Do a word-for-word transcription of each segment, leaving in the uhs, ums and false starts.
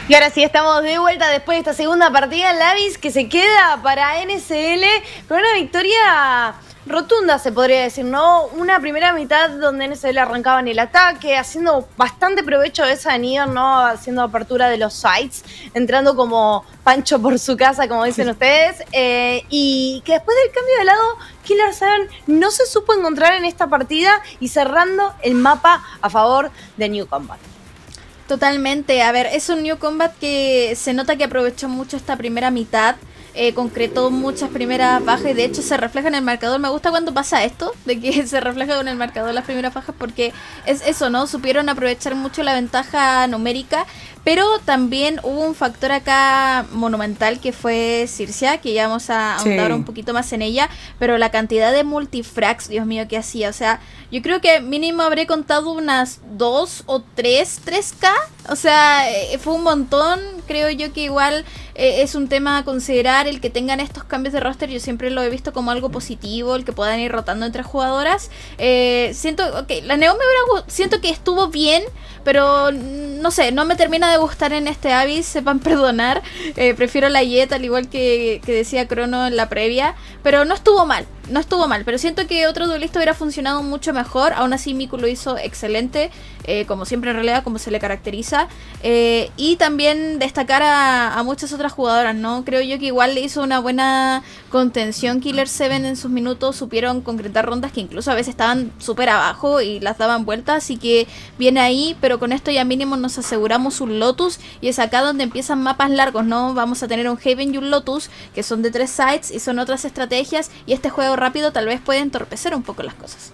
Y ahora sí estamos de vuelta después de esta segunda partida en Lavis, que se queda para N S L con una victoria rotunda, se podría decir, ¿no? Una primera mitad donde N S L arrancaba en el ataque, haciendo bastante provecho de esa Neon, ¿no? Haciendo apertura de los sites, entrando como Pancho por su casa, como dicen ustedes, eh, y que después del cambio de lado, Killer seven no se supo encontrar en esta partida y cerrando el mapa a favor de New Combat. Totalmente, a ver, es un New Combat que se nota que aprovechó mucho esta primera mitad, eh, concretó muchas primeras bajas y de hecho se refleja en el marcador. Me gusta cuando pasa esto, de que se refleja con el marcador las primeras bajas, porque es eso, ¿no? Supieron aprovechar mucho la ventaja numérica, pero también hubo un factor acá monumental que fue Circia, que ya vamos a ahondar sí. un poquito más en ella, pero la cantidad de multifrags, Dios mío, que hacía, o sea, yo creo que mínimo habré contado unas dos o tres, tres K, o sea, eh, fue un montón. Creo yo que igual eh, es un tema a considerar el que tengan estos cambios de roster. Yo siempre lo he visto como algo positivo, el que puedan ir rotando entre jugadoras. Eh, siento, ok, la Neo me hubiera, siento que estuvo bien, pero no sé, no me termina de gustar en este Abyss, sepan perdonar. Eh, prefiero la Jet, al igual que, que decía Crono en la previa, pero no estuvo mal. No estuvo mal, pero siento que otro duelista hubiera funcionado mucho mejor. Aún así Miku lo hizo excelente, eh, como siempre en realidad, como se le caracteriza. eh, Y también destacar a, a muchas otras jugadoras, ¿no? Creo yo que igual le hizo una buena contención Killer seven en sus minutos. Supieron concretar rondas que incluso a veces estaban súper abajo y las daban vueltas, así que viene ahí. Pero con esto ya mínimo nos aseguramos un Lotus, y es acá donde empiezan mapas largos, ¿no? Vamos a tener un Haven y un Lotus, que son de tres sites y son otras estrategias, y este juego rápido tal vez puede entorpecer un poco las cosas.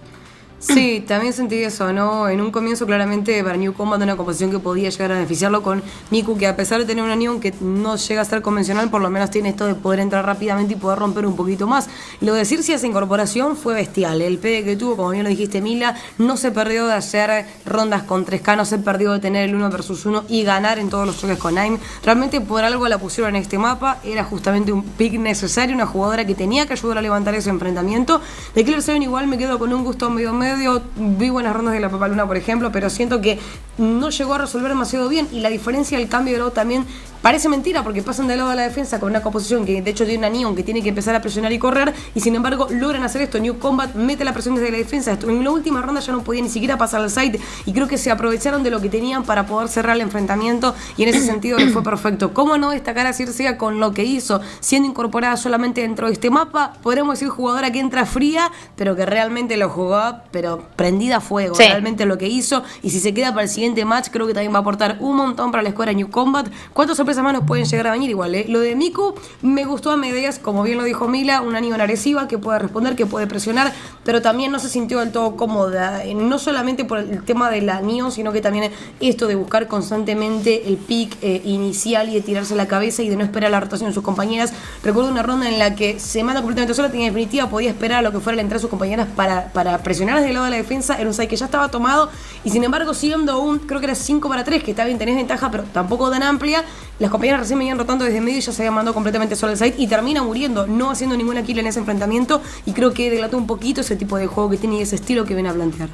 Sí, también sentí eso, ¿no? En un comienzo claramente para New Combat una composición que podía llegar a beneficiarlo con Miku, que a pesar de tener una Neon que no llega a ser convencional, por lo menos tiene esto de poder entrar rápidamente y poder romper un poquito más. Lo de Circe, esa incorporación fue bestial. El pegue que tuvo, como bien lo dijiste Mila, no se perdió de hacer rondas con tres K, no se perdió de tener el uno versus uno y ganar en todos los choques con Naim. Realmente por algo la pusieron en este mapa, era justamente un pick necesario, una jugadora que tenía que ayudar a levantar ese enfrentamiento. De Killer seven igual me quedo con un gusto medio medio. Vi buenas rondas de la Papaluna, por ejemplo, pero siento que no llegó a resolver demasiado bien, y la diferencia del cambio de lado también parece mentira, porque pasan del lado de la defensa con una composición que de hecho tiene una Neon que tiene que empezar a presionar y correr, y sin embargo logran hacer esto. New Combat mete la presión desde la defensa. En la última ronda ya no podía ni siquiera pasar al site, y creo que se aprovecharon de lo que tenían para poder cerrar el enfrentamiento, y en ese sentido les fue perfecto. ¿Cómo no destacar a Circe con lo que hizo, siendo incorporada solamente dentro de este mapa? Podremos decir jugadora que entra fría, pero que realmente lo jugó, pero prendida a fuego, sí. Realmente lo que hizo, y si se queda para el siguiente match, creo que también va a aportar un montón para la escuadra New Combat. ¿Cuántas sorpresas más nos pueden llegar a venir? Igual, ¿eh? Lo de Miku me gustó a medias, como bien lo dijo Mila, una Neon agresiva que puede responder, que puede presionar, pero también no se sintió del todo cómoda, eh, no solamente por el tema de la Neon, sino que también esto de buscar constantemente el pick eh, inicial y de tirarse la cabeza y de no esperar la rotación de sus compañeras. Recuerdo una ronda en la que se manda completamente sola, tenía definitiva, podía esperar a lo que fuera la entrada de sus compañeras para, para presionar desde el lado de la defensa. Era un site que ya estaba tomado, y sin embargo siendo un, creo que era cinco para tres, que está bien, tenés ventaja, pero tampoco tan amplia, las compañeras recién venían rotando desde medio y ya se habían mandado completamente sola al site, y termina muriendo, no haciendo ninguna kill en ese enfrentamiento, y creo que delató un poquito ese tipo de juego que tiene y ese estilo que viene a plantear.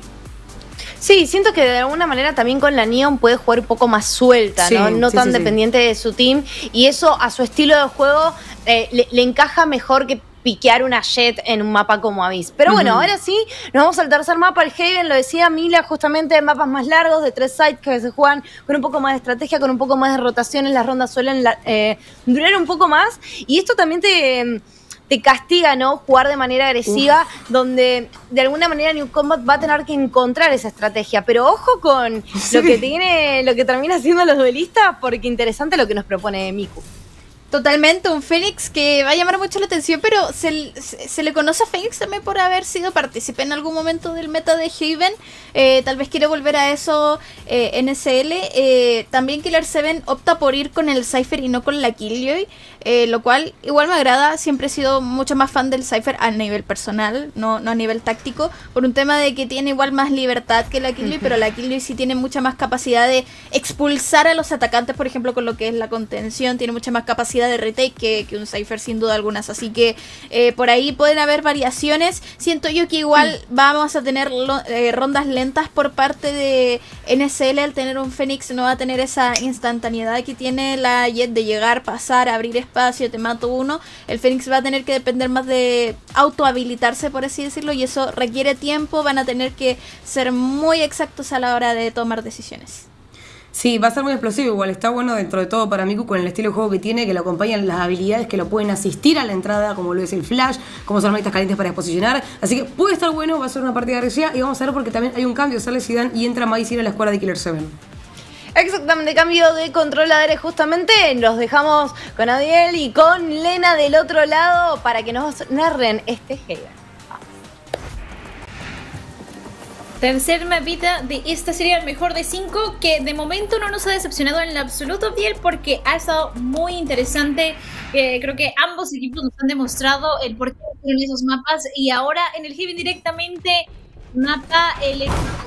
Sí, siento que de alguna manera también con la Neon puede jugar un poco más suelta, sí, ¿no? No sí, tan sí, dependiente sí. de su team, y eso a su estilo de juego eh, le, le encaja mejor que piquear una Jet en un mapa como Abyss. Pero bueno, uh-huh. ahora sí, nos vamos al tercer mapa, el Haven, lo decía Mila, justamente mapas más largos, de tres sites que se juegan con un poco más de estrategia, con un poco más de rotaciones, las rondas suelen la, eh, durar un poco más, y esto también te... te castiga, ¿no? Jugar de manera agresiva, Uf. donde de alguna manera New Combat va a tener que encontrar esa estrategia. Pero ojo con sí. lo que tiene, lo que termina haciendo los duelistas, porque interesante lo que nos propone Miku. Totalmente, un Fénix que va a llamar mucho la atención, pero se, se, se le conoce a Fénix también por haber sido partícipe en algún momento del meta de Haven. Eh, tal vez quiere volver a eso eh, N S L. Eh, también Killer seven opta por ir con el Cypher y no con la Killjoy, eh, lo cual igual me agrada. Siempre he sido mucho más fan del Cypher a nivel personal, no, no a nivel táctico, por un tema de que tiene igual más libertad que la Killjoy, uh-huh. pero la Killjoy sí tiene mucha más capacidad de expulsar a los atacantes, por ejemplo, con lo que es la contención, tiene mucha más capacidad capacidad de retake que, que un Cypher sin duda algunas, así que eh, por ahí pueden haber variaciones. Siento yo que igual mm. vamos a tener lo, eh, rondas lentas por parte de N S L. Al tener un Fénix no va a tener esa instantaneidad que tiene la Jett de llegar, pasar, abrir espacio, te mato uno. El Fénix va a tener que depender más de autohabilitarse, por así decirlo, y eso requiere tiempo. Van a tener que ser muy exactos a la hora de tomar decisiones. Sí, va a ser muy explosivo igual, está bueno dentro de todo para Miku con el estilo de juego que tiene, que lo acompañan las habilidades que lo pueden asistir a la entrada, como lo es el flash, como son armas calientes para exposicionar, así que puede estar bueno, va a ser una partida agresiva y vamos a ver porque también hay un cambio, sale Zidane y entra Maicin a la escuadra de Killer siete. Exactamente, cambio de controladores justamente, los dejamos con Adiel y con Lena del otro lado para que nos narren este Haven. Tercer mapita de esta serie, el mejor de cinco, que de momento no nos ha decepcionado en lo absoluto, Biel, porque ha estado muy interesante. Eh, creo que ambos equipos nos han demostrado el por qué en esos mapas, y ahora en el Haven directamente mapa el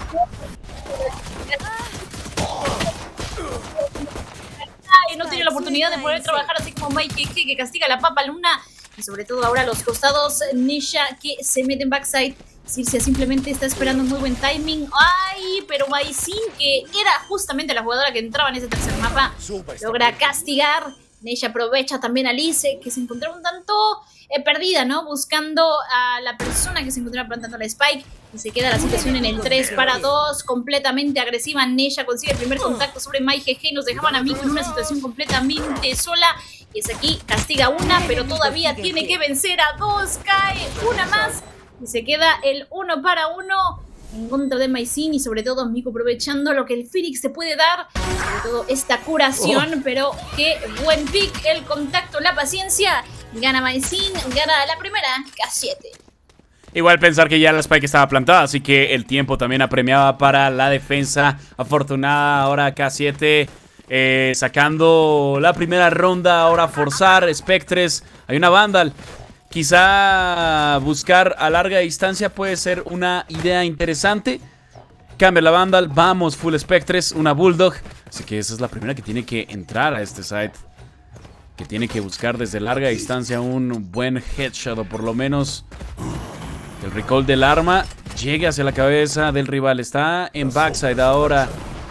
y no tiene la oportunidad de poder trabajar así como Mike que, que castiga la papa luna, y sobre todo ahora los costados, Nisha que se mete en backside. Circia simplemente está esperando un muy buen timing. ¡Ay! Pero Maicin, que era justamente la jugadora que entraba en ese tercer mapa, logra castigar. Nisha aprovecha también a Lice, que se encontraba un tanto eh, perdida, ¿no? Buscando a la persona que se encontraba plantando la Spike. Y se queda la situación en el tres para dos, completamente agresiva. Nisha consigue el primer contacto sobre MyGG. Nos dejaban a Miku en una situación completamente sola. Y es aquí, castiga una, pero todavía tiene que vencer a dos. Cae una más. Y se queda el uno para uno en contra de Maicin, y sobre todo Miku aprovechando lo que el Phoenix te puede dar, sobre todo esta curación, oh. Pero qué buen pick, el contacto, la paciencia. Gana Maicin, gana la primera, K siete. Igual pensar que ya la Spike estaba plantada, así que el tiempo también apremiaba para la defensa. Afortunada ahora K siete eh, sacando la primera ronda, ahora forzar Spectres. Hay una Vandal. Quizá buscar a larga distancia puede ser una idea interesante. Cambia la Vandal, vamos full Spectres, una Bulldog. Así que esa es la primera que tiene que entrar a este site. Que tiene que buscar desde larga distancia un buen headshot, o por lo menos el recall del arma llegue hacia la cabeza del rival. Está en backside ahora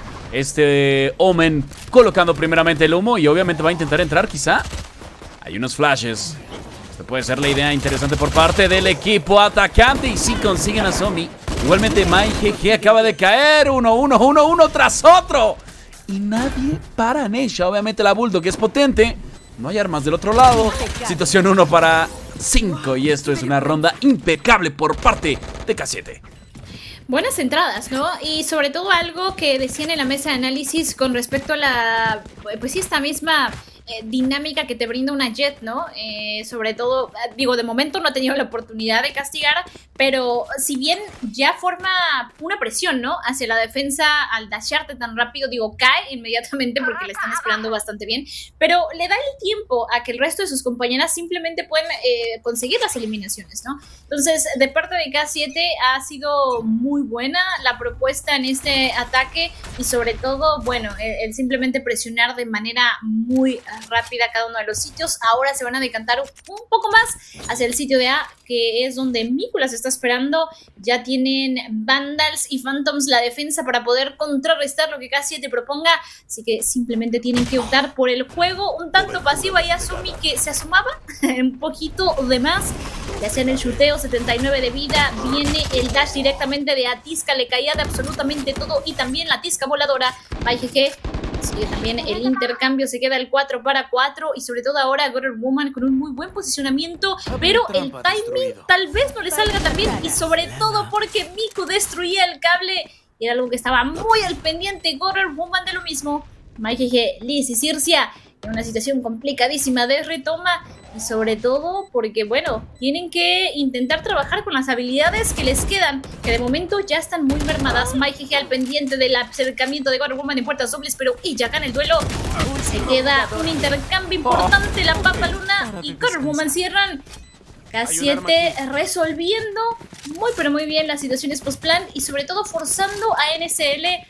este Omen, colocando primeramente el humo y obviamente va a intentar entrar quizá. Hay unos flashes. Puede ser la idea interesante por parte del equipo atacante. Y si consiguen a Zombie. Igualmente MyGG acaba de caer. Uno, uno, uno, uno tras otro. Y nadie para Nisha. Obviamente la Bulldog es potente. No hay armas del otro lado. Situación uno para cinco. Y esto es una ronda impecable por parte de K siete. Buenas entradas, ¿no? Y sobre todo algo que decían en la mesa de análisis con respecto a la... Pues sí, esta misma... dinámica que te brinda una Jett, ¿no? Eh, sobre todo, digo, de momento no ha tenido la oportunidad de castigar, pero si bien ya forma una presión, ¿no? Hacia la defensa al dasharte tan rápido, digo, cae inmediatamente porque le están esperando bastante bien, pero le da el tiempo a que el resto de sus compañeras simplemente pueden eh, conseguir las eliminaciones, ¿no? Entonces, de parte de K siete ha sido muy buena la propuesta en este ataque y sobre todo, bueno, el, el simplemente presionar de manera muy rápida cada uno de los sitios. Ahora se van a decantar un poco más hacia el sitio de A, que es donde Miku las está esperando. Ya tienen Vandals y Phantoms la defensa para poder contrarrestar lo que K siete proponga, así que simplemente tienen que optar por el juego un tanto pasivo. Y Azumi, que se asomaba un poquito de más, le hacían el shooteo, setenta y nueve de vida, viene el dash directamente de Atisca, le caía de absolutamente todo, y también la Tisca voladora. MyGG sigue también el intercambio, se queda el cuatro para cuatro, y sobre todo ahora Gutter Woman con un muy buen posicionamiento, pero el timing tal vez no le salga tan bien, y sobre todo porque Miku destruía el cable, y era algo que estaba muy al pendiente Gutter Woman de lo mismo. MyGG, Liz y Circia en una situación complicadísima de retoma, y sobre todo porque, bueno, tienen que intentar trabajar con las habilidades que les quedan, que de momento ya están muy mermadas. MyGG al pendiente del acercamiento de Gutter Woman en puertas dobles, pero ella gana el duelo. Se queda un intercambio importante, la Papa Luna y Gutter Woman cierran. K siete resolviendo muy pero muy bien las situaciones post-plan, y sobre todo forzando a N S L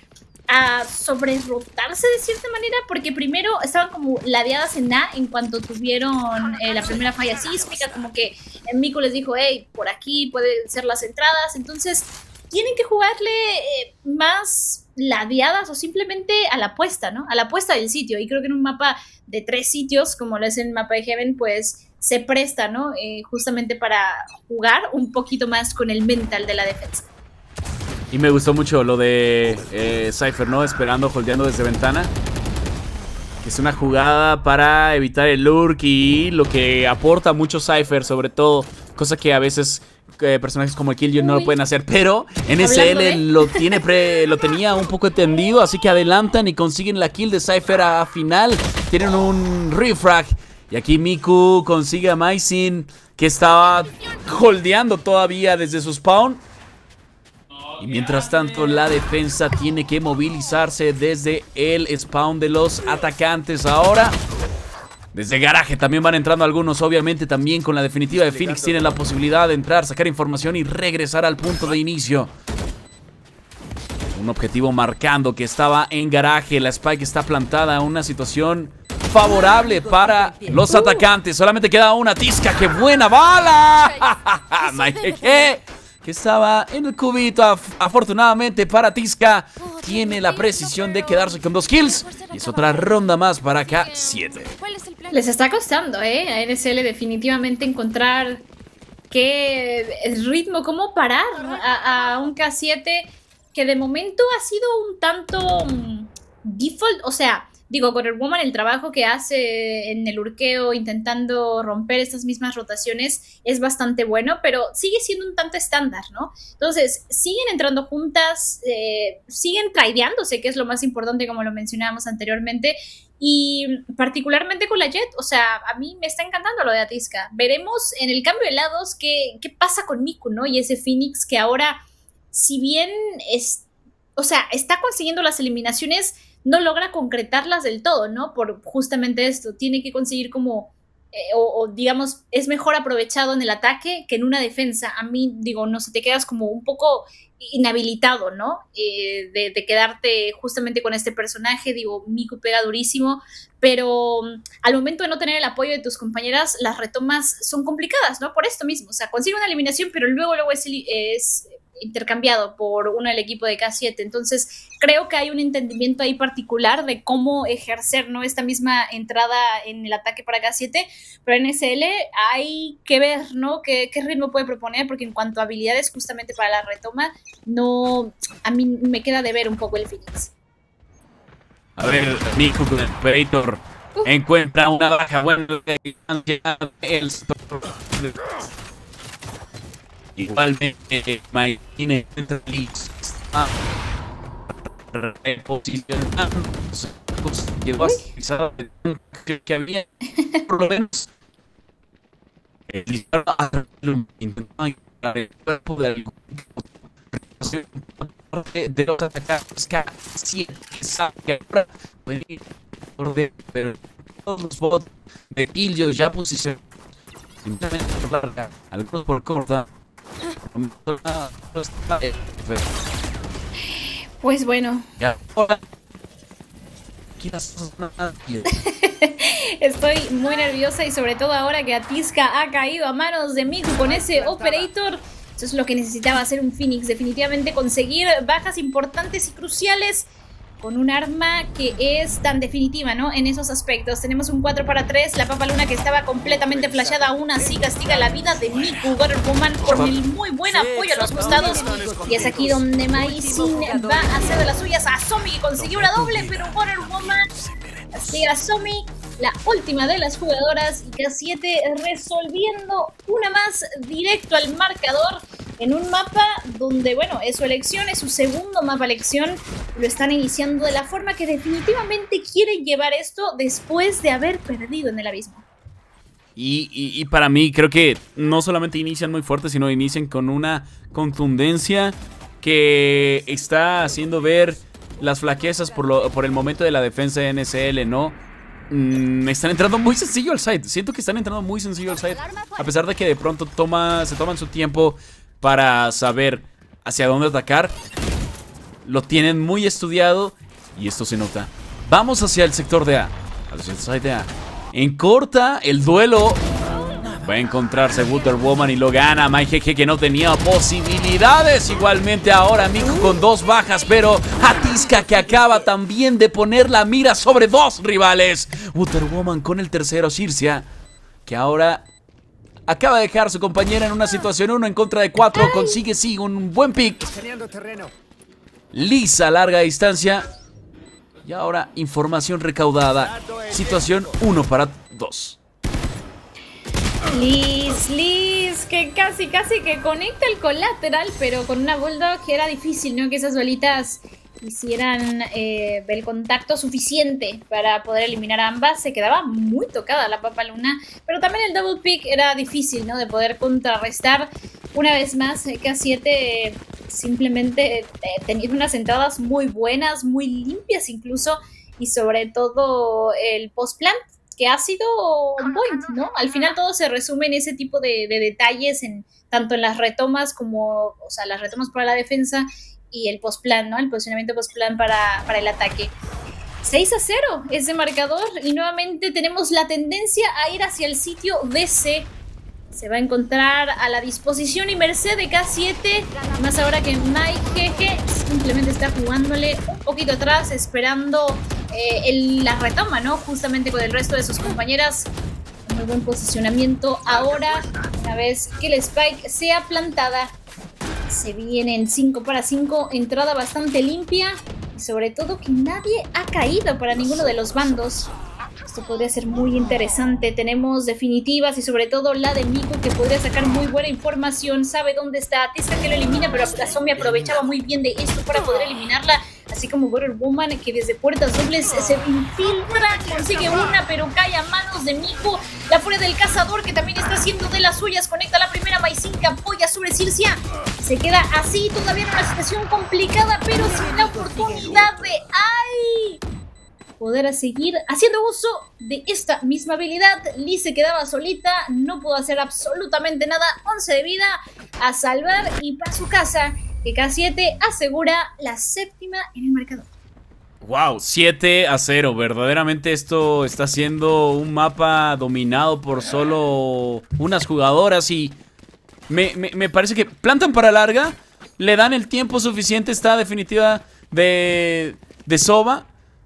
a sobrerotarse de cierta manera, porque primero estaban como ladeadas en A en cuanto tuvieron eh, la primera falla sísmica, como que Miku les dijo, hey, por aquí pueden ser las entradas, entonces tienen que jugarle eh, más ladeadas o simplemente a la apuesta, ¿no? A la apuesta del sitio, y creo que en un mapa de tres sitios, como lo es el mapa de Heaven, pues se presta, ¿no? Eh, justamente para jugar un poquito más con el mental de la defensa. Y me gustó mucho lo de eh, Cypher, ¿no? Esperando, holdeando desde ventana. Que es una jugada para evitar el lurk y lo que aporta mucho Cypher, sobre todo. Cosa que a veces eh, personajes como el Killjoy no lo pueden hacer. Pero N S L lo, tiene pre, lo tenía un poco entendido. Así que adelantan y consiguen la kill de Cypher a final. Tienen un refrag. Y aquí Miku consigue a Maisin, que estaba holdeando todavía desde su spawn. Y mientras tanto la defensa tiene que movilizarse desde el spawn de los atacantes ahora. Desde garaje también van entrando algunos, obviamente también con la definitiva de Phoenix tienen la posibilidad de entrar, sacar información y regresar al punto de inicio. Un objetivo marcando que estaba en garaje, la Spike está plantada, una situación favorable para los atacantes. Solamente queda una Tisca, ¡qué buena bala! ¿Qué? Que estaba en el cubito. Afortunadamente para Tisca, tiene la precisión de quedarse con dos kills. Y es otra ronda más para K siete. Les está costando, ¿eh? A N S L definitivamente encontrar qué ritmo, cómo parar a, a un K siete que de momento ha sido un tanto um, default, o sea... Digo, con el Woman, el trabajo que hace en el urqueo intentando romper estas mismas rotaciones es bastante bueno, pero sigue siendo un tanto estándar, ¿no? Entonces, siguen entrando juntas, eh, siguen traideándose, que es lo más importante, como lo mencionábamos anteriormente, y particularmente con la Jett, o sea, a mí me está encantando lo de Atiska. Veremos en el cambio de lados qué, qué pasa con Miku, ¿no? Y ese Phoenix que ahora, si bien es, o sea, está consiguiendo las eliminaciones, no logra concretarlas del todo, ¿no? Por justamente esto, tiene que conseguir como, eh, o, o digamos, es mejor aprovechado en el ataque que en una defensa. A mí, digo, no sé, te quedas como un poco inhabilitado, ¿no? Eh, de, de quedarte justamente con este personaje, digo, Miku pega durísimo, pero um, al momento de no tener el apoyo de tus compañeras, las retomas son complicadas, ¿no? Por esto mismo, o sea, consigue una eliminación, pero luego, luego es... es intercambiado por uno del equipo de K siete, entonces creo que hay un entendimiento ahí particular de cómo ejercer, ¿no? Esta misma entrada en el ataque para K siete, pero en N S L hay que ver, ¿no? ¿Qué, qué ritmo puede proponer? Porque en cuanto a habilidades justamente para la retoma, no, a mí me queda de ver un poco el Phoenix. A ver, Miku con el Operator uh. encuentra una baja, bueno, el igualmente, Maine entra lista reposicionándose. Llegó a pisar que había por lo menos el disparo intentó encontrar el cuerpo de algún de los atacantes K siete que sabe que ahora puede ir por de pero todos los bots de Killjoy ya posicionaron simplemente por larga, algunos por corta. Pues bueno. Estoy muy nerviosa y sobre todo ahora que Atiska ha caído a manos de Miku con ese Operator. Eso es lo que necesitaba hacer un Phoenix. Definitivamente conseguir bajas importantes y cruciales con un arma que es tan definitiva, ¿no? En esos aspectos. Tenemos un cuatro para tres. La Papa Luna que estaba completamente flashada aún así castiga la vida de Miku Woman con el muy buen apoyo a los costados. Y es aquí donde Maisin va a hacer de las suyas a Somi, que consiguió una doble, pero Woman castiga a Somi, la última de las jugadoras, y K siete resolviendo una más directo al marcador en un mapa donde, bueno, es su elección, es su segundo mapa elección. Lo están iniciando de la forma que definitivamente quieren llevar esto después de haber perdido en el abismo. Y, y, y para mí creo que no solamente inician muy fuerte, sino inician con una contundencia que está haciendo ver las flaquezas por, lo, por el momento de la defensa de N S L, ¿no? Mm, están entrando muy sencillo al site. Siento que están entrando muy sencillo al site, a pesar de que de pronto toma, se toman su tiempo para saber hacia dónde atacar. lo tienen muy estudiado y esto se nota. Vamos hacia el sector de A, hacia el side de A. En corta, el duelo va a encontrarse Wonder Woman y lo gana MyGG, que no tenía posibilidades. Igualmente ahora Miku con dos bajas, pero Atiska, que acaba también de poner la mira sobre dos rivales. Wonder Woman con el tercero, Circia, que ahora acaba de dejar a su compañera en una situación uno en contra de cuatro. Consigue sí un buen pick. Lisa a larga distancia. Y ahora información recaudada. Situación uno para dos. Liz, Liz, que casi, casi que conecta el colateral, pero con una Bulldog era difícil, ¿no? Que esas bolitas hicieran eh, el contacto suficiente para poder eliminar a ambas. Se quedaba muy tocada la Papaluna, pero también el double pick era difícil, ¿no? De poder contrarrestar. Una vez más, K siete eh, simplemente eh, tenía unas entradas muy buenas, muy limpias incluso, y sobre todo el post-plant, que ha sido un point, ¿no? Al final todo se resume en ese tipo de, de detalles, en, tanto en las retomas como, o sea, las retomas para la defensa y el post-plan, ¿no? El posicionamiento post-plan para, para el ataque. seis a cero ese marcador y nuevamente tenemos la tendencia a ir hacia el sitio D C. Se va a encontrar a la disposición y merced de K siete, más ahora que MyGG simplemente está jugándole un poquito atrás, esperando eh, el, la retoma, ¿no? Justamente con el resto de sus compañeras. Muy buen posicionamiento ahora, una vez que el Spike sea plantada. Se vienen cinco para cinco, entrada bastante limpia y sobre todo que nadie ha caído para ninguno de los bandos. Esto podría ser muy interesante. Tenemos definitivas y sobre todo la de Miku, que podría sacar muy buena información. Sabe dónde está Atiska, que lo elimina, pero la zombie aprovechaba muy bien de esto para poder eliminarla. Así como Wonder Woman, que desde puertas dobles se infiltra, consigue una, pero cae a manos de Miku. La furia del cazador, que también está haciendo de las suyas. Conecta la primera, Maizinka apoya sobre Circia. Se queda así, todavía en una situación complicada, pero sin la oportunidad de... ¡Ay! Poder seguir haciendo uso de esta misma habilidad. Liz se quedaba solita, no pudo hacer absolutamente nada. once de vida a salvar y para su casa, que K siete asegura la séptima en el marcador. Wow, siete a cero. Verdaderamente esto está siendo un mapa dominado por solo unas jugadoras y me, me, me parece que plantan para larga, le dan el tiempo suficiente. Está definitiva de, de Sova.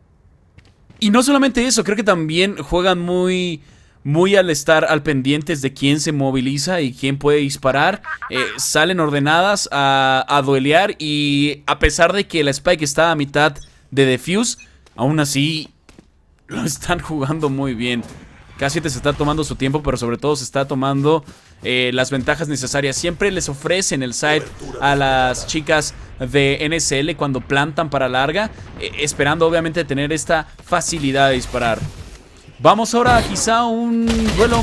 Y no solamente eso, creo que también juegan muy, muy al estar al pendientes de quién se moviliza y quién puede disparar. Eh, salen ordenadas a, a duelear y a pesar de que la Spike está a mitad de defuse, aún así lo están jugando muy bien. K siete se está tomando su tiempo, pero sobre todo se está tomando eh, las ventajas necesarias. Siempre les ofrecen el side a las chicas de N S L cuando plantan para larga, eh, esperando obviamente tener esta facilidad de disparar. Vamos ahora a quizá un duelo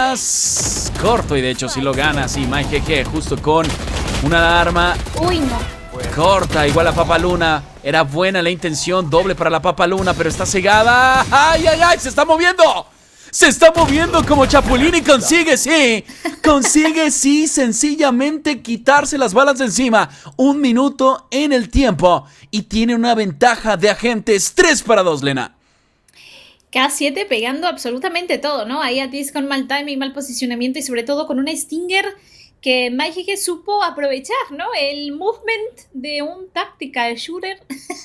más corto y de hecho si lo gana, sí, MyGG justo con una arma Uy, no. corta, igual a Papaluna. Era buena la intención, doble para la Papaluna, pero está cegada. ¡Ay, ay, ay! ¡Se está moviendo! Se está moviendo como Chapulín y consigue, sí, consigue, sí, sencillamente quitarse las balas de encima. Un minuto en el tiempo y tiene una ventaja de agentes. tres para dos, Lena. K siete pegando absolutamente todo, ¿no? Ahí Atis con mal timing, mal posicionamiento y sobre todo con una Stinger que MyGG supo aprovechar, ¿no? El movement de un tactical shooter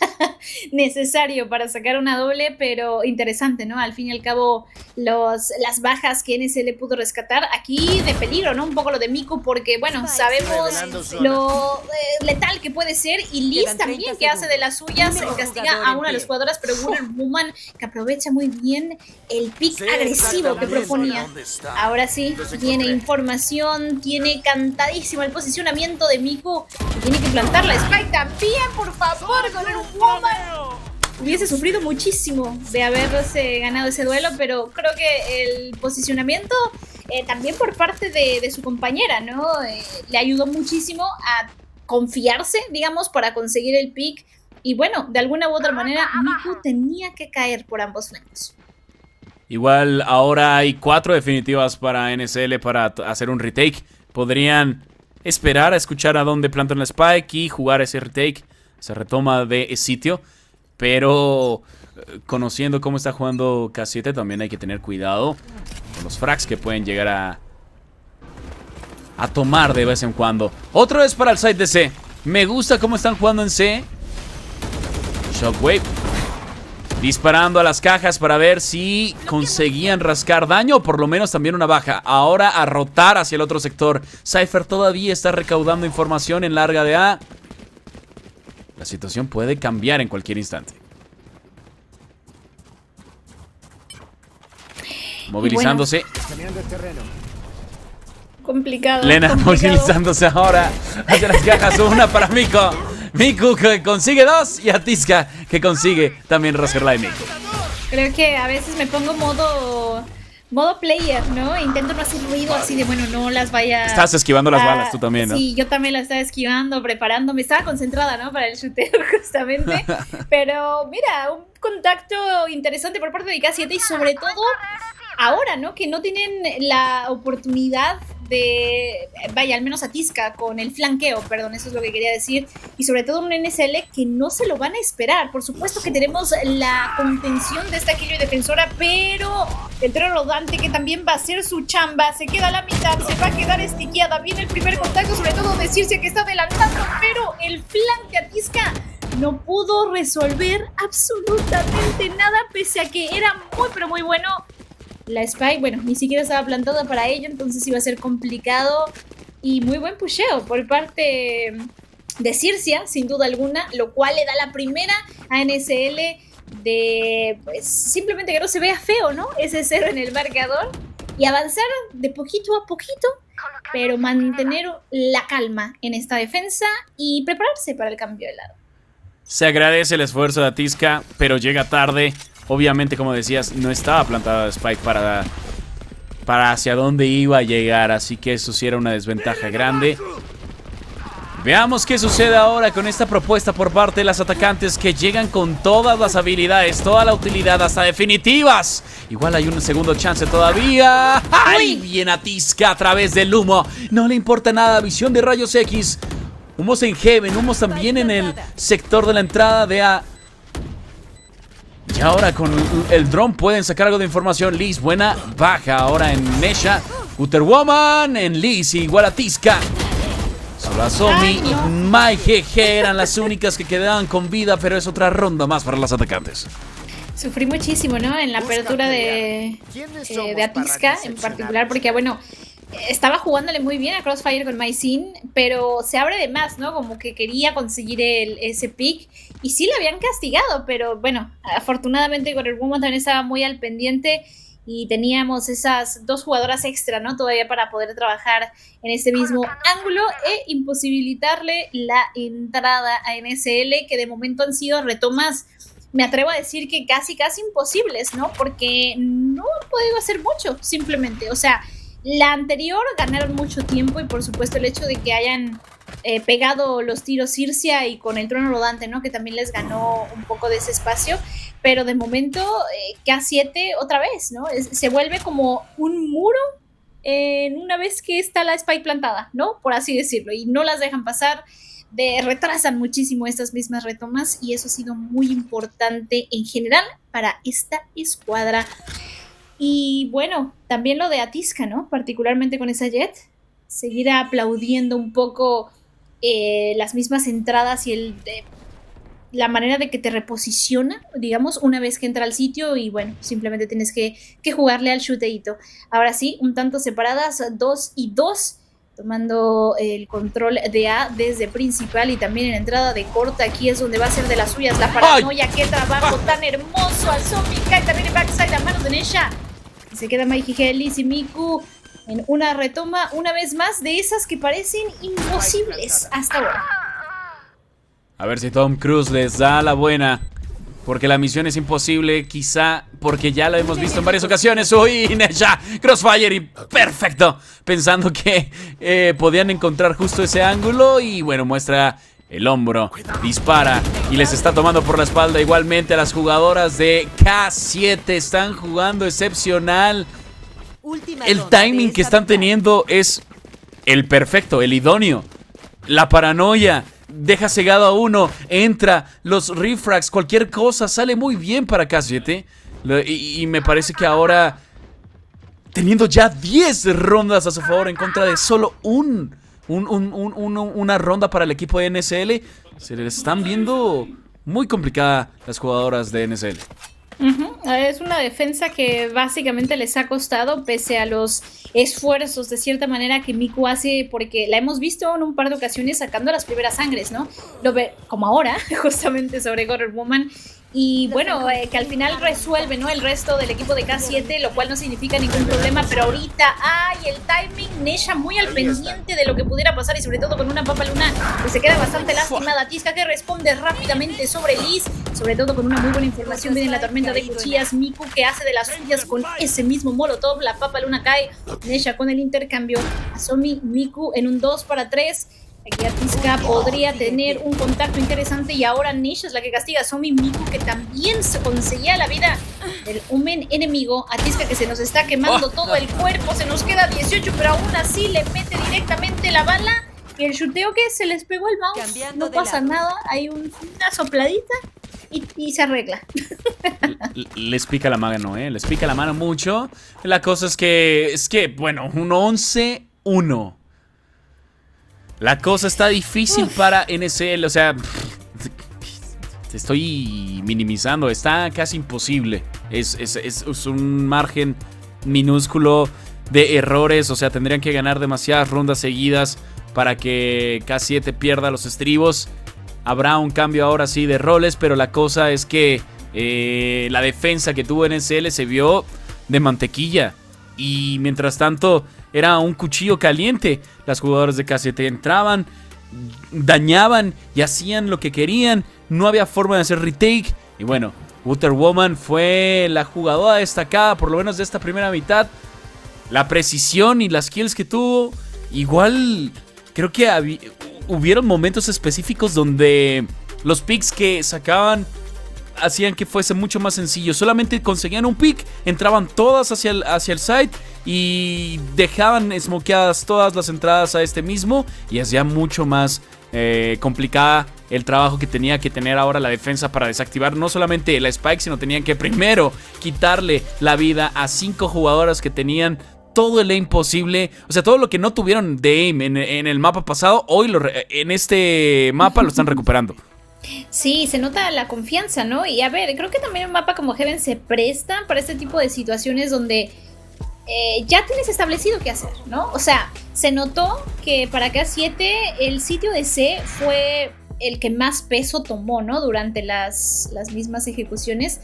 necesario para sacar una doble, pero interesante, ¿no? Al fin y al cabo, los, las bajas que N S L pudo rescatar, aquí de peligro, ¿no? Un poco lo de Miku, porque, bueno, sabemos lo eh, letal que puede ser, y Liz también, que hace de las suyas, castiga a una de las jugadoras, pero Wonder Woman, que aprovecha muy bien el pick agresivo que proponía. Ahora sí, tiene información, tiene cantadísimo el posicionamiento de Miku, que tiene que plantar la Spike también, por favor, con el Woman. Hubiese sufrido muchísimo de haberse ganado ese duelo, pero creo que el posicionamiento eh, también por parte de, de su compañera, ¿no? Eh, le ayudó muchísimo a confiarse, digamos, para conseguir el pick. Y bueno, de alguna u otra manera, Miku tenía que caer por ambos flancos. Igual ahora hay cuatro definitivas para N S L para hacer un retake. Podrían esperar a escuchar a dónde plantan la Spike y jugar ese retake. se retoma de sitio. Pero conociendo cómo está jugando K siete, también hay que tener cuidado con los frags que pueden llegar a, a tomar de vez en cuando. Otro es para el side de C. Me gusta cómo están jugando en C. Shockwave disparando a las cajas para ver si conseguían rascar daño o por lo menos también una baja. Ahora a rotar hacia el otro sector. Cypher todavía está recaudando información en larga de A. La situación puede cambiar en cualquier instante. Movilizándose. Bueno, complicado. Lena complicado. movilizándose ahora hacia las cajas. Una para Miku. Miku que consigue dos. Y Atiska que consigue también rascar la de Miku. Creo que a veces me pongo modo... Modo player, ¿no? Intento no hacer ruido así de, bueno, no las vaya... Estás esquivando las a... balas tú también, ¿no? Sí, yo también las estaba esquivando, preparándome. Estaba concentrada, ¿no? Para el shooteo, justamente. Pero, mira, un contacto interesante por parte de K siete y sobre todo ahora, ¿no? Que no tienen la oportunidad de... Vaya, al menos Atiska con el flanqueo, perdón, eso es lo que quería decir. Y sobre todo un N S L que no se lo van a esperar. Por supuesto que tenemos la contención de esta Killjoy defensora, pero el tren rodante que también va a hacer su chamba. Se queda a la mitad, se va a quedar estiqueada. Viene el primer contacto, sobre todo decirse que está adelantando, pero el flank de Atiska no pudo resolver absolutamente nada, pese a que era muy, pero muy bueno. La Spike, bueno, ni siquiera estaba plantada para ello, entonces iba a ser complicado. Y muy buen pusheo por parte de Circia, sin duda alguna, lo cual le da la primera a N S L de, pues, simplemente que no se vea feo, ¿no? Ese cero en el marcador. Y avanzar de poquito a poquito, pero mantener la calma en esta defensa y prepararse para el cambio de lado. Se agradece el esfuerzo de Atiska, pero llega tarde. Obviamente, como decías, no estaba plantada Spike para, para hacia dónde iba a llegar. Así que eso sí era una desventaja grande. Veamos qué sucede ahora con esta propuesta por parte de las atacantes, que llegan con todas las habilidades, toda la utilidad, hasta definitivas. Igual hay un segundo chance todavía. ¡Ay! Bien Atiska a través del humo. No le importa nada. Visión de rayos X. Humos en Heaven, humos también en el sector de la entrada de A. Y ahora con el dron pueden sacar algo de información. Liz, buena baja ahora en Nesha. Uterwoman en Liz, igual a Atiska. Solo Asomi y Mai G G eran las únicas que quedaban con vida, pero es otra ronda más para las atacantes. Sufrí muchísimo, ¿no? En la apertura de, eh, de Atiska en particular, porque, bueno, estaba jugándole muy bien a Crossfire con MySin, pero se abre de más, ¿no? Como que quería conseguir el, ese pick. Y sí le habían castigado, pero bueno, afortunadamente con el Woman también estaba muy al pendiente. Y teníamos esas dos jugadoras extra, ¿no? Todavía para poder trabajar en ese mismo ángulo e imposibilitarle la entrada a N S L, que de momento han sido retomas, me atrevo a decir que casi, casi imposibles, ¿no? Porque no han podido hacer mucho, simplemente. O sea, la anterior ganaron mucho tiempo y por supuesto el hecho de que hayan eh, pegado los tiros Circia y con el trono rodante, ¿no? Que también les ganó un poco de ese espacio. Pero de momento eh, K siete otra vez, ¿no? Es, se vuelve como un muro en una vez que está la Spike plantada, ¿no? Por así decirlo. Y no las dejan pasar. De, retrasan muchísimo estas mismas retomas. Y eso ha sido muy importante en general para esta escuadra. Y bueno, también lo de Atiska, ¿no? Particularmente con esa Jet. Seguir aplaudiendo un poco eh, las mismas entradas y el... Eh, la manera de que te reposiciona, digamos, una vez que entra al sitio y bueno, simplemente tienes que, que jugarle al shooteito. Ahora sí, un tanto separadas, dos y dos, tomando el control de A desde principal y también en entrada de corta. Aquí es donde va a ser de las suyas la paranoia. ¡Ay! ¡Qué trabajo tan hermoso! Al zombie cae también en backside a manos de Nesha. Y se queda Mai G G, Liz y Miku en una retoma, una vez más, de esas que parecen imposibles hasta ahora. A ver si Tom Cruise les da la buena, porque la misión es imposible, quizá porque ya la hemos visto en varias ocasiones. Uy, Nesha, Crossfire y perfecto, pensando que eh, podían encontrar justo ese ángulo. Y bueno, muestra el hombro, dispara y les está tomando por la espalda. Igualmente a las jugadoras de K siete están jugando excepcional. El timing que están teniendo es el perfecto, el idóneo. La paranoia deja cegado a uno, entra, los refrags, cualquier cosa, sale muy bien para K siete. Y, y me parece que ahora, teniendo ya diez rondas a su favor en contra de solo un, un, un, un, un una ronda para el equipo de N S L, se les están viendo muy complicada las jugadoras de N S L. Uh-huh. Es una defensa que básicamente les ha costado, pese a los esfuerzos de cierta manera que Miku hace, porque la hemos visto en un par de ocasiones sacando las primeras sangres, ¿no? Lo ve como ahora, justamente sobre Gorilla Woman. Y bueno, eh, que al final resuelve, ¿no?, el resto del equipo de K siete, lo cual no significa ningún problema, pero ahorita, ¡ay! El timing, Nesha muy al pendiente de lo que pudiera pasar y sobre todo con una Papa Luna que se queda bastante lastimada. Tisca que responde rápidamente sobre Liz, sobre todo con una muy buena información, viene la tormenta de cuchillas, Miku que hace de las suyas con ese mismo molotov, la Papa Luna cae, Nesha con el intercambio, Asomi, Miku en un dos para tres. Aquí Atiska podría tener un contacto interesante y ahora Nesha es la que castiga a Asomi. Miku que también se conseguía la vida del Omen enemigo. Atiska que se nos está quemando oh, todo el cuerpo, se nos queda dieciocho, pero aún así le mete directamente la bala. Y el shuteo que se les pegó el mouse, no pasa nada, hay un, una sopladita y, y se arregla. Les pica la mano, ¿eh? Les pica la mano mucho. La cosa es que, es que bueno, un once uno. La cosa está difícil Uf. para N S L, o sea, te estoy minimizando, está casi imposible. Es, es, es, es un margen minúsculo de errores, o sea, tendrían que ganar demasiadas rondas seguidas para que K siete pierda los estribos. Habrá un cambio ahora sí de roles, pero la cosa es que eh, la defensa que tuvo N S L se vio de mantequilla. Y mientras tanto era un cuchillo caliente. Las jugadoras de K siete entraban, dañaban y hacían lo que querían. No había forma de hacer retake. Y bueno, Wonder Woman fue la jugadora destacada, por lo menos de esta primera mitad. La precisión y las kills que tuvo. Igual creo que había, hubieron momentos específicos donde los picks que sacaban hacían que fuese mucho más sencillo. Solamente conseguían un pick, entraban todas hacia el, hacia el site y dejaban smokeadas todas las entradas a este mismo, y hacía mucho más eh, complicada el trabajo que tenía que tener ahora la defensa para desactivar no solamente la Spike, sino tenían que primero quitarle la vida a cinco jugadoras que tenían todo el aim posible. O sea, todo lo que no tuvieron de aim en, en el mapa pasado, hoy lo, en este mapa lo están recuperando. Sí, se nota la confianza, ¿no? Y a ver, creo que también un mapa como Heaven se presta para este tipo de situaciones donde eh, ya tienes establecido qué hacer, ¿no? O sea, se notó que para K siete el sitio de C fue el que más peso tomó, ¿no? Durante las, las mismas ejecuciones.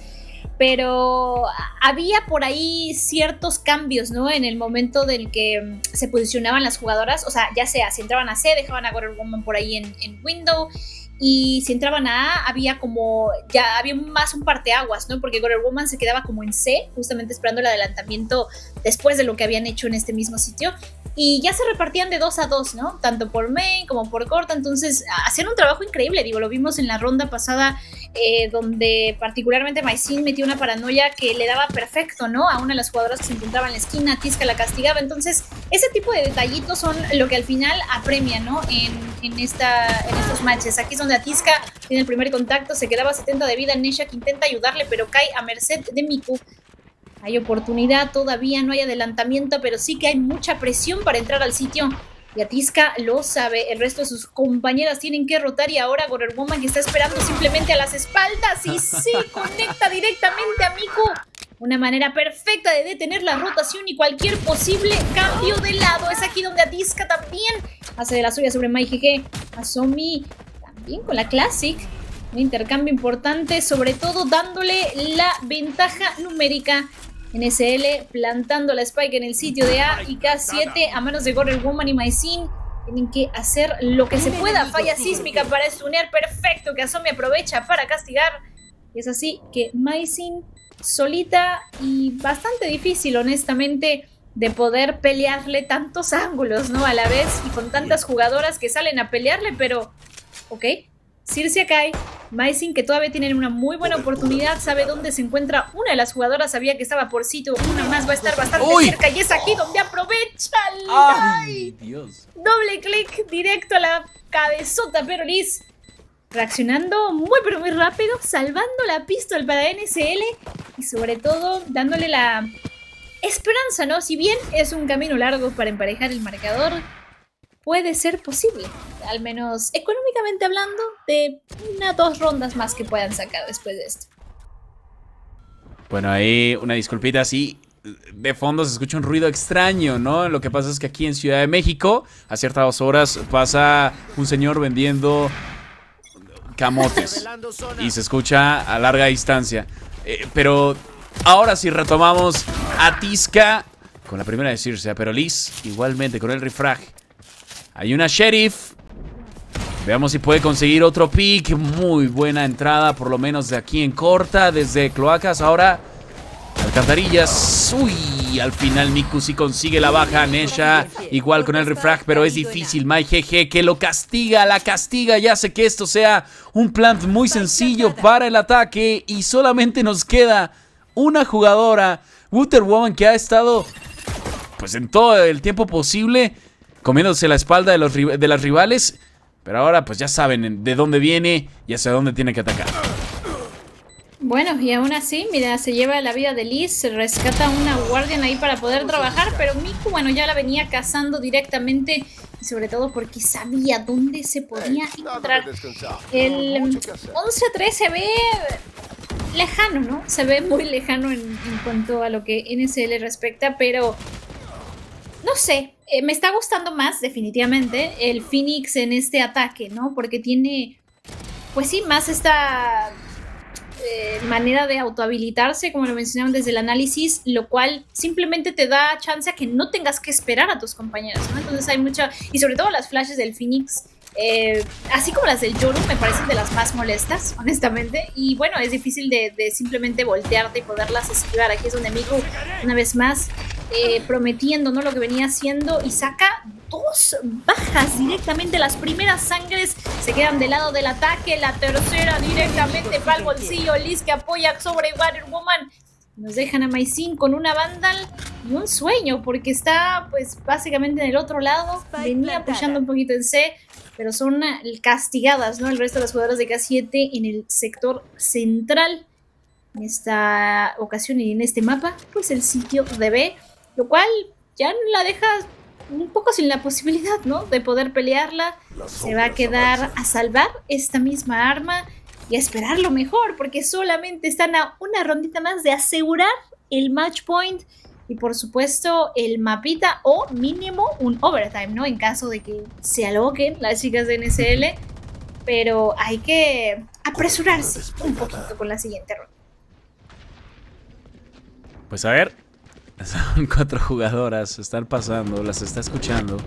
Pero había por ahí ciertos cambios, ¿no? En el momento del que se posicionaban las jugadoras. O sea, ya sea, si entraban a C, dejaban a Gorilla Woman por ahí en, en window. Y si entraban a A, había como, ya había más un parteaguas, ¿no? Porque Gorilla Woman se quedaba como en C, justamente esperando el adelantamiento después de lo que habían hecho en este mismo sitio. Y ya se repartían de dos a dos, ¿no? Tanto por main como por corta. Entonces, hacían un trabajo increíble. Digo, lo vimos en la ronda pasada, eh, donde particularmente Maisin metió una paranoia que le daba perfecto, ¿no? A una de las jugadoras que se encontraba en la esquina. Tisca la castigaba. Entonces, ese tipo de detallitos son lo que al final apremia, ¿no? En, en, esta, en estos matches. Aquí es donde Atiska tiene el primer contacto. Se quedaba setenta de vida. Nesha que intenta ayudarle, pero cae a merced de Miku. Hay oportunidad, todavía no hay adelantamiento, pero sí que hay mucha presión para entrar al sitio. Y Atiska lo sabe, el resto de sus compañeras tienen que rotar y ahora Gorilla Woman que está esperando simplemente a las espaldas y sí, conecta directamente a Miku. Una manera perfecta de detener la rotación y cualquier posible cambio de lado. Es aquí donde Atiska también hace de la suya sobre Mai G G. Asomi también con la Classic. Un intercambio importante, sobre todo dándole la ventaja numérica. N S L plantando la Spike en el sitio de A y K siete a manos de Gorilla Woman y Maisin. Tienen que hacer lo que se pueda. Falla sísmica para stunear. Perfecto, que Asomi aprovecha para castigar. Y es así que Maisin solita y bastante difícil, honestamente, de poder pelearle tantos ángulos, ¿no? A la vez y con tantas jugadoras que salen a pelearle, pero... ok. Circe cae, Maisin que todavía tiene una muy buena oportunidad, sabe dónde se encuentra una de las jugadoras, sabía que estaba por sitio, una más va a estar bastante ¡Uy! cerca y es aquí donde aprovecha. ¡Ay! Dios. Doble clic directo a la cabezota, pero Liz reaccionando muy pero muy rápido, salvando la pistol para N S L y sobre todo dándole la esperanza, ¿no? Si bien es un camino largo para emparejar el marcador, puede ser posible, al menos económicamente hablando, de una dos rondas más que puedan sacar después de esto. Bueno, ahí una disculpita, sí. De fondo se escucha un ruido extraño, ¿no? Lo que pasa es que aquí en Ciudad de México, a ciertas horas, pasa un señor vendiendo camotes y se escucha a larga distancia. Eh, pero ahora sí retomamos a Tizca con la primera de Circe, pero Liz igualmente con el refrag. Hay una Sheriff. Veamos si puede conseguir otro pick. Muy buena entrada, por lo menos de aquí en corta, desde Cloacas. Ahora alcantarillas. Uy, al final Miku sí consigue la baja. Nesha igual con el refrag, pero es difícil. Mai G G que lo castiga, la castiga y hace que esto sea un plant muy sencillo para el ataque. Y solamente nos queda una jugadora, Wonder Woman, que ha estado pues en todo el tiempo posible comiéndose la espalda de, los, de las rivales. Pero ahora pues ya saben de dónde viene y hacia dónde tiene que atacar. Bueno, y aún así, mira, se lleva la vida de Liz, se rescata una Guardian ahí para poder trabajar, pero Miku, bueno, ya la venía cazando directamente, y sobre todo porque sabía dónde se podía encontrar. El once a tres se ve lejano, ¿no? Se ve muy lejano en, en cuanto a lo que N S L respecta, pero no sé, eh, me está gustando más definitivamente el Phoenix en este ataque, ¿no? Porque tiene, pues sí, más esta eh, manera de autohabilitarse, como lo mencionaban desde el análisis, lo cual simplemente te da chance a que no tengas que esperar a tus compañeros, ¿no? Entonces hay mucha, y sobre todo las flashes del Phoenix, eh, así como las del Yoru, me parecen de las más molestas, honestamente, y bueno, es difícil de, de simplemente voltearte y poderlas esquivar. Aquí es donde Miku, una vez más, Eh, prometiendo, ¿no?, lo que venía haciendo, y saca dos bajas directamente. Las primeras sangres se quedan del lado del ataque, la tercera directamente para el bolsillo. Liz que apoya sobre Wonder Woman. Nos dejan a Maisin con una Vandal y un sueño, porque está pues básicamente en el otro lado. Venía pushando un poquito en C, pero son castigadas, ¿no?, el resto de las jugadoras de K siete en el sector central. En esta ocasión y en este mapa, pues el sitio de B, lo cual ya la deja un poco sin la posibilidad, ¿no?, de poder pelearla. Se va a quedar a salvar esta misma arma y a esperar lo mejor, porque solamente están a una rondita más de asegurar el match point y por supuesto el mapita, o mínimo un overtime, ¿no?, en caso de que se aloquen las chicas de N S L. Pero hay que apresurarse un poquito con la siguiente ronda. Pues a ver, son cuatro jugadoras, están pasando, las está escuchando.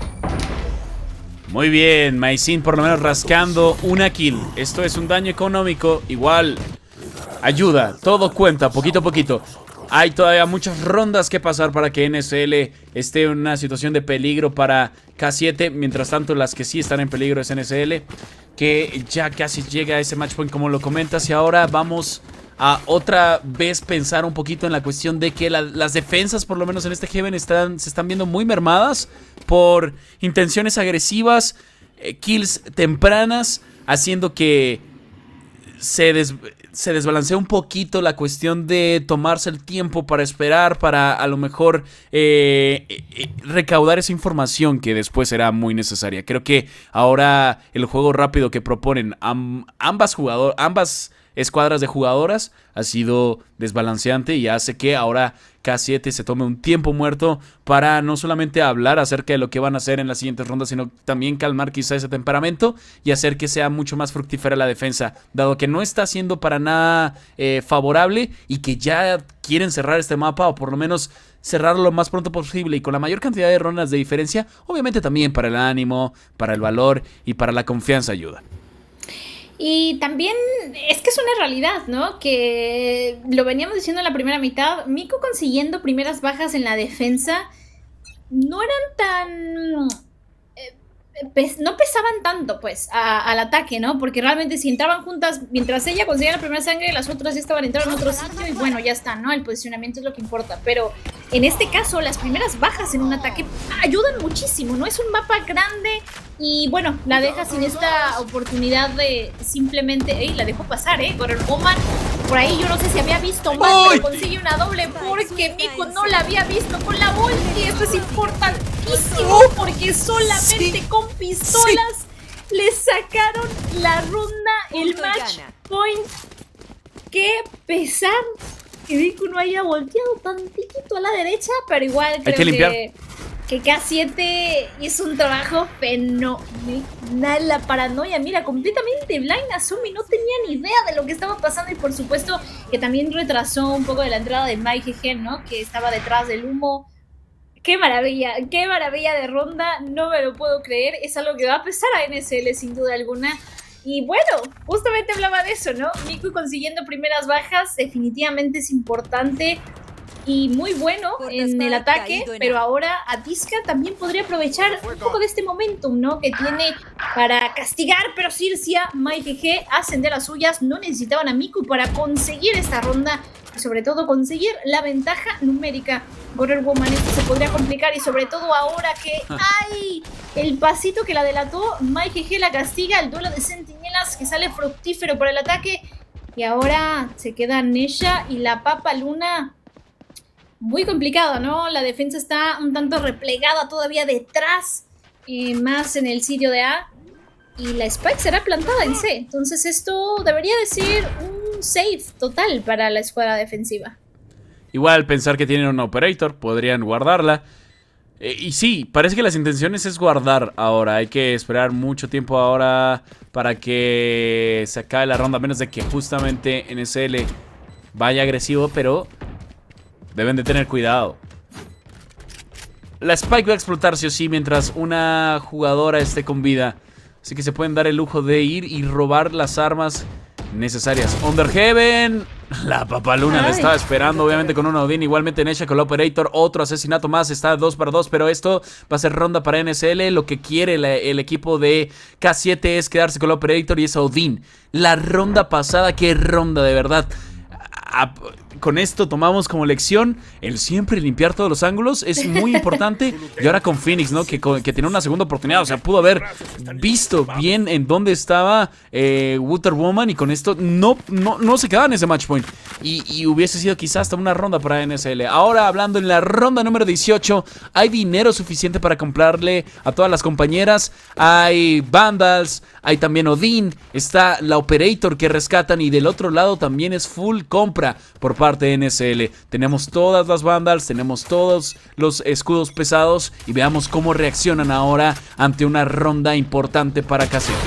Muy bien, Maisin por lo menos rascando una kill. Esto es un daño económico, igual ayuda, todo cuenta, poquito a poquito. Hay todavía muchas rondas que pasar para que N S L esté en una situación de peligro para K siete. Mientras tanto, las que sí están en peligro es N S L, que ya casi llega a ese match point como lo comentas. Y ahora vamos a otra vez pensar un poquito en la cuestión de que la, las defensas, por lo menos en este Heaven, están, se están viendo muy mermadas por intenciones agresivas, eh, kills tempranas, haciendo que se, des, se desbalancea un poquito la cuestión de tomarse el tiempo para esperar, para a lo mejor eh, eh, recaudar esa información que después será muy necesaria. Creo que ahora el juego rápido que proponen am, ambas jugadoras, ambas escuadras de jugadoras ha sido desbalanceante y hace que ahora K siete se tome un tiempo muerto para no solamente hablar acerca de lo que van a hacer en las siguientes rondas, sino también calmar quizá ese temperamento y hacer que sea mucho más fructífera la defensa, dado que no está siendo para nada eh, favorable y que ya quieren cerrar este mapa, o por lo menos cerrarlo lo más pronto posible y con la mayor cantidad de rondas de diferencia. Obviamente también para el ánimo, para el valor y para la confianza ayuda. Y también es que es una realidad, ¿no?, que lo veníamos diciendo en la primera mitad. Miku consiguiendo primeras bajas en la defensa no eran tan eh, pes no pesaban tanto, pues, a, al ataque, ¿no? Porque realmente si entraban juntas, mientras ella conseguía la primera sangre, las otras ya estaban entrando en otro sitio y bueno, ya está, ¿no? El posicionamiento es lo que importa. Pero en este caso, las primeras bajas en un ataque ayudan muchísimo, ¿no? Es un mapa grande y bueno, la deja sin esta oportunidad de simplemente... ¡Ey! La dejó pasar, ¿eh? Con el Oman. Por ahí yo no sé si había visto mal, pero consigue una doble porque Miku no la había visto con la ulti. Esto es importantísimo porque solamente sí, con pistolas sí. le sacaron la ronda, el match point. Qué pesar que Miku no haya volteado tantito a la derecha, pero igual creo que, que, que K siete hizo un trabajo fenomenal. La paranoia, mira, completamente blind. Asumi no tenía ni idea de lo que estaba pasando y por supuesto que también retrasó un poco de la entrada de MyGG, ¿no? Que estaba detrás del humo. Qué maravilla, qué maravilla de ronda, no me lo puedo creer. Es algo que va a pesar a N S L sin duda alguna. Y bueno, justamente hablaba de eso, ¿no? Miku consiguiendo primeras bajas definitivamente es importante y muy bueno en el ataque, pero ahora Atiska también podría aprovechar un poco de este momentum, ¿no? Que tiene para castigar, pero Xerxia, MyGG hacen de las suyas, no necesitaban a Miku para conseguir esta ronda y sobre todo conseguir la ventaja numérica. Border Woman esto se podría complicar y sobre todo ahora que hay el pasito que la delató, MyGG la castiga, el duelo de centinelas que sale fructífero por el ataque y ahora se queda Nesha y la Papa Luna. Muy complicado, ¿no? La defensa está un tanto replegada todavía detrás, eh, más en el sitio de A. Y la Spike será plantada en C. Entonces esto debería de ser un save total para la escuadra defensiva. Igual pensar que tienen un operator, podrían guardarla. Eh, y sí, parece que las intenciones es guardar ahora. Hay que esperar mucho tiempo ahora para que se acabe la ronda, a menos de que justamente N S L vaya agresivo, pero... deben de tener cuidado. La Spike va a explotar sí o sí mientras una jugadora esté con vida. Así que se pueden dar el lujo de ir y robar las armas necesarias. Underheaven. La Papaluna la estaba esperando, obviamente con un Odin. Igualmente Nesha con el Operator. Otro asesinato más. Está dos para dos. Pero esto va a ser ronda para N S L. Lo que quiere la, el equipo de K siete es quedarse con el Operator y es Odin. La ronda pasada, qué ronda de verdad. A, con esto tomamos como lección el siempre limpiar todos los ángulos. Es muy importante. Y ahora con Phoenix, ¿no? Que, que tiene una segunda oportunidad. O sea, pudo haber visto bien en dónde estaba eh, Wonder Woman. Y con esto no, no, no se quedaba en ese match point. Y, y hubiese sido quizás hasta una ronda para N S L. Ahora hablando en la ronda número dieciocho. Hay dinero suficiente para comprarle a todas las compañeras. Hay Vandals. Hay también Odin. Está la Operator que rescatan. Y del otro lado también es full compra por parte de N S L. Tenemos todas las Vandals, tenemos todos los escudos pesados y veamos cómo reaccionan ahora ante una ronda importante para K siete.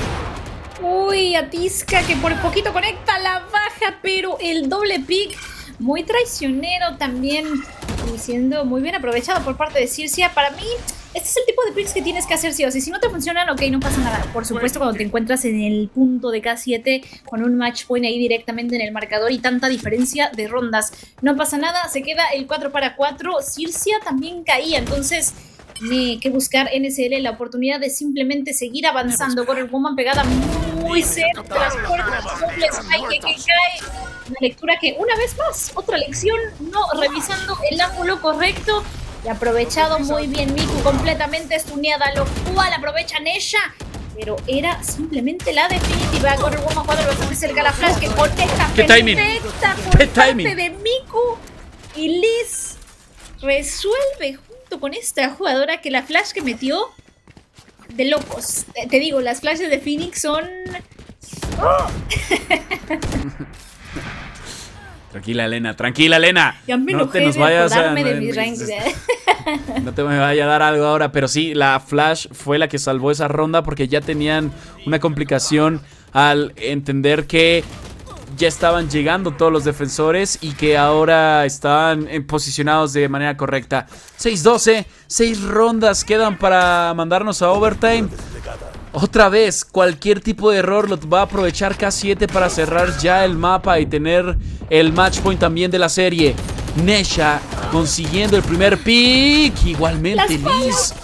Uy, Atiska que por poquito conecta la baja, pero el doble pick muy traicionero también y siendo muy bien aprovechado por parte de Xerxia. Para mí, este es el tipo de picks que tienes que hacer sí o sí. Si no te funcionan, ok, no pasa nada. Por supuesto, cuando te encuentras en el punto de K siete con un match point ahí directamente en el marcador y tanta diferencia de rondas, no pasa nada. Se queda el cuatro para cuatro. Xerxia también caía, entonces tiene que buscar N S L la oportunidad de simplemente seguir avanzando. Con el Woman pegada muy cerca de las puertas, doble spike que cae. Una lectura que, una vez más, otra lección, no revisando el ángulo correcto. Y aprovechado muy bien Miku, completamente estuneada, lo cual aprovecha Nesha. Pero era simplemente la definitiva. Con el Woman cuatro bastante cerca a la flash que conecta perfecta por ¿Qué parte timing? de Miku. Y Liz resuelve junto con esta jugadora que la flash que metió de locos. Te, te digo, las flashes de Phoenix son... ¡Oh! Tranquila, Elena, tranquila, Elena. Ya me no te nos vayas a, de no, mis ranks. no te me vaya a dar algo ahora. Pero sí, la Flash fue la que salvó esa ronda porque ya tenían una complicación al entender que ya estaban llegando todos los defensores y que ahora estaban posicionados de manera correcta. seis doce, seis rondas quedan para mandarnos a overtime. Otra vez, cualquier tipo de error lo va a aprovechar K siete para cerrar ya el mapa y tener el match point también de la serie. Nesha consiguiendo el primer pick. Igualmente Liz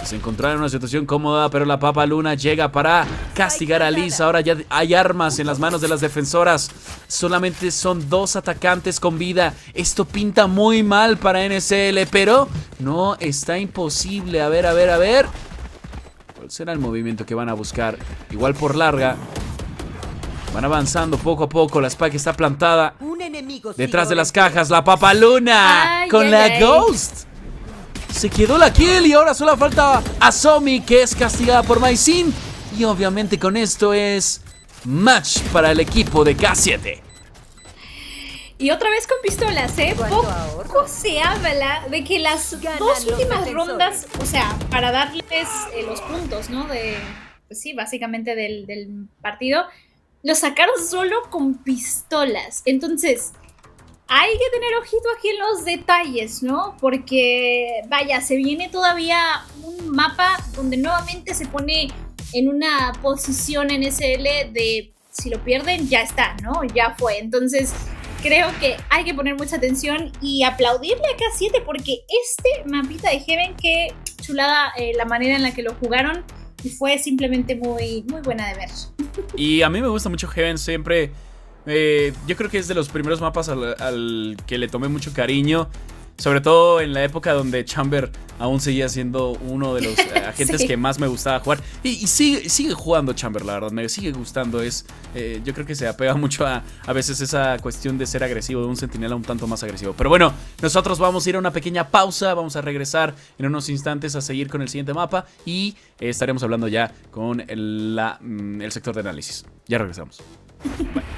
Se encontraron en una situación cómoda, pero la Papa Luna llega para castigar a Liz. Ahora ya hay armas en las manos de las defensoras. Solamente son dos atacantes con vida. Esto pinta muy mal para N S L, pero no está imposible. A ver, a ver, a ver. ¿Cuál será el movimiento que van a buscar? Igual por larga. Van avanzando poco a poco. La Spike está plantada detrás de las cajas. La Papa Luna ay, con ay, la ay. Ghost. Se quedó la kill y ahora solo falta a Somi, que es castigada por Maizin. Y obviamente con esto es match para el equipo de K siete. Y otra vez con pistolas, ¿eh? Poco se habla de que las dos últimas rondas, o sea, para darles eh, los puntos, ¿no? De, pues sí, básicamente del, del partido, lo sacaron solo con pistolas. Entonces, hay que tener ojito aquí en los detalles, ¿no? Porque, vaya, se viene todavía un mapa donde nuevamente se pone en una posición N S L de si lo pierden, ya está, ¿no? Ya fue. Entonces, creo que hay que poner mucha atención y aplaudirle a K siete porque este mapita de Heaven, qué chulada eh, la manera en la que lo jugaron y fue simplemente muy, muy buena de ver. Y a mí me gusta mucho Heaven siempre. Eh, yo creo que es de los primeros mapas al, al que le tomé mucho cariño. Sobre todo en la época donde Chamber aún seguía siendo uno de los eh, agentes sí. que más me gustaba jugar. Y, y sigue, sigue jugando Chamber, la verdad, me sigue gustando. Es, eh, yo creo que se apega mucho a, a veces esa cuestión de ser agresivo, de un centinela un tanto más agresivo. Pero bueno, nosotros vamos a ir a una pequeña pausa. Vamos a regresar en unos instantes a seguir con el siguiente mapa. Y eh, estaremos hablando ya con el, la, el sector de análisis. Ya regresamos. Bye.